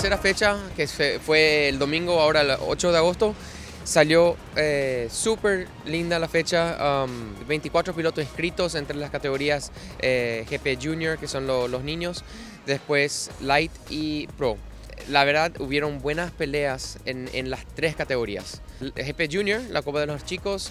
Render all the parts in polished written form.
tercera fecha, que fue el domingo, ahora el 8 de agosto. Salió súper linda la fecha, 24 pilotos inscritos entre las categorías GP Junior, que son los niños, después Light y Pro. La verdad, hubieron buenas peleas en las tres categorías. El GP Junior, la Copa de los Chicos,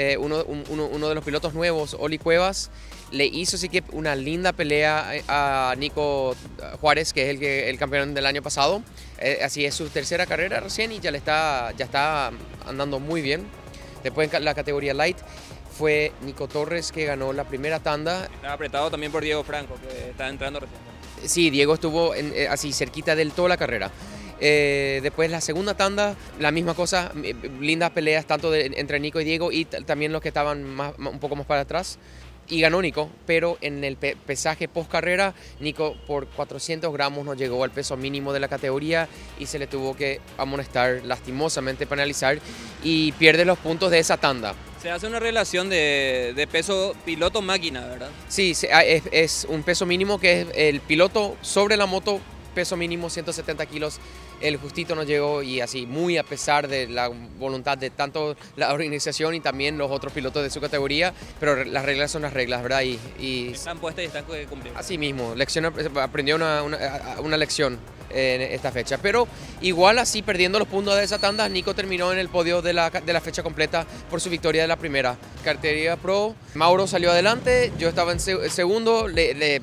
uno de los pilotos nuevos, Oli Cuevas, le hizo sí que una linda pelea a Nico Juárez, que es el campeón del año pasado. Así es su tercera carrera recién y ya está andando muy bien. Después en la categoría Light fue Nico Torres, que ganó la primera tanda. Estaba apretado también por Diego Franco, que está entrando recién. Sí, Diego estuvo así cerquita del toda la carrera. Después la segunda tanda, la misma cosa, lindas peleas tanto entre Nico y Diego y también los que estaban un poco más para atrás. Y ganó Nico, pero en el pesaje post carrera, Nico por 400 gramos no llegó al peso mínimo de la categoría y se le tuvo que amonestar, lastimosamente penalizar, y pierde los puntos de esa tanda. Se hace una relación de peso piloto-máquina, ¿verdad? Sí, es un peso mínimo que es el piloto sobre la moto, peso mínimo 170 kilos. El justito no llegó y así, muy a pesar de la voluntad de tanto la organización y también los otros pilotos de su categoría, pero las reglas son las reglas, ¿verdad? Y están puestas y están cumplidas. Así mismo, aprendió una lección en esta fecha, pero igual así, perdiendo los puntos de esa tanda, Nico terminó en el podio de la fecha completa por su victoria de la primera. Categoría Pro, Mauro salió adelante, yo estaba en segundo, le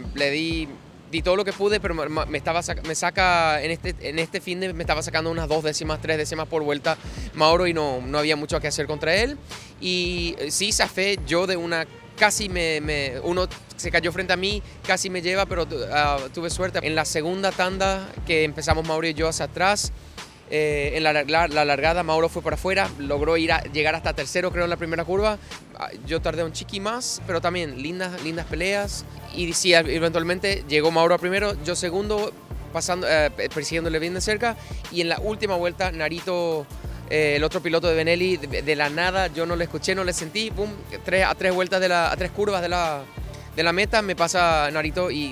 di todo lo que pude, pero me saca en este fin de me estaba sacando unas 2 décimas, 3 décimas por vuelta Mauro y no había mucho que hacer contra él. Y sí, zafé yo de una, casi uno se cayó frente a mí, casi me lleva, pero tuve suerte. En la segunda tanda que empezamos Mauro y yo hacia atrás, en la largada Mauro fue para afuera, logró llegar hasta tercero creo en la primera curva. Yo tardé un chiqui más, pero también lindas peleas. Y sí, eventualmente llegó Mauro a primero, yo segundo, persiguiéndole bien de cerca. Y en la última vuelta Narito, el otro piloto de Benelli, de la nada, yo no le escuché, no le sentí, boom, a tres curvas de la meta me pasa Narito y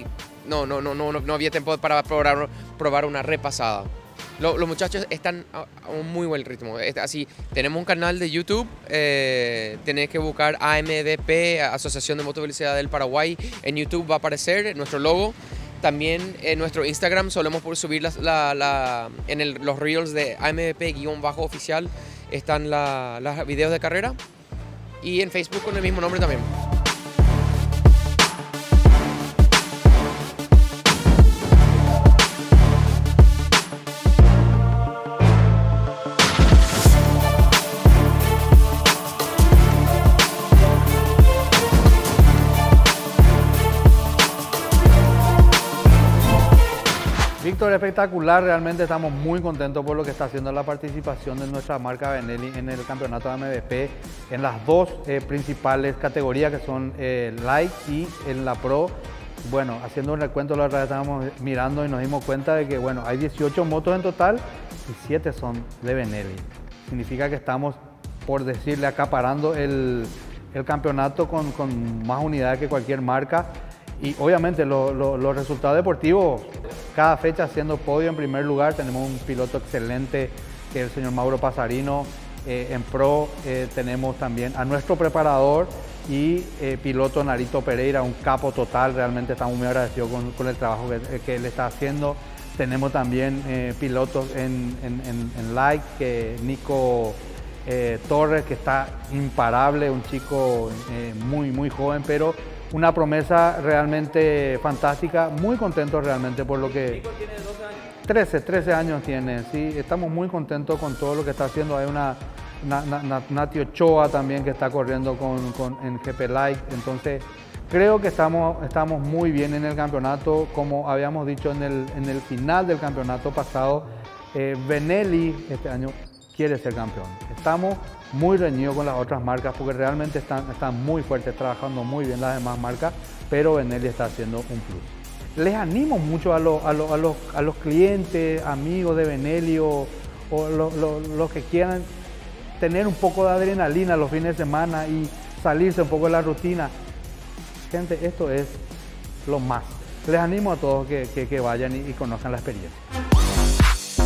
no había tiempo para probar una repasada. Los muchachos están a un muy buen ritmo. Así, tenemos un canal de YouTube, tenés que buscar AMVP, Asociación de Motovelocidad del Paraguay. En YouTube va a aparecer nuestro logo. También en nuestro Instagram solemos subir los reels de AMVP-oficial, están los videos de carrera. Y en Facebook con el mismo nombre también. Víctor, espectacular, realmente estamos muy contentos por lo que está haciendo la participación de nuestra marca Benelli en el campeonato de AMVP en las dos principales categorías que son Light y en la Pro. Bueno, haciendo un recuento, la verdad estábamos mirando y nos dimos cuenta de que bueno, hay 18 motos en total y 7 son de Benelli. Significa que estamos, por decirle, acaparando el campeonato con más unidades que cualquier marca. Y obviamente los resultados deportivos, cada fecha haciendo podio en primer lugar, tenemos un piloto excelente que es el señor Mauro Pasarino. En Pro tenemos también a nuestro preparador y piloto Narito Pereira, un capo total, realmente estamos muy agradecidos con el trabajo que él está haciendo. Tenemos también pilotos en Light, que Nico Torres, que está imparable, un chico muy joven, pero una promesa realmente fantástica, muy contentos realmente por lo que... Nico tiene 12 años. 13 años tiene, sí, estamos muy contentos con todo lo que está haciendo. Hay Nati Ochoa también que está corriendo en GP Light, entonces creo que estamos muy bien en el campeonato. Como habíamos dicho en el final del campeonato pasado, Benelli este año quiere ser campeón. Estamos muy reñidos con las otras marcas porque realmente están muy fuertes, trabajando muy bien las demás marcas, pero Benelli está haciendo un plus. Les animo mucho a los clientes, amigos de Benelli o los que quieran tener un poco de adrenalina los fines de semana y salirse un poco de la rutina. Gente, esto es lo más. Les animo a todos que vayan y conozcan la experiencia.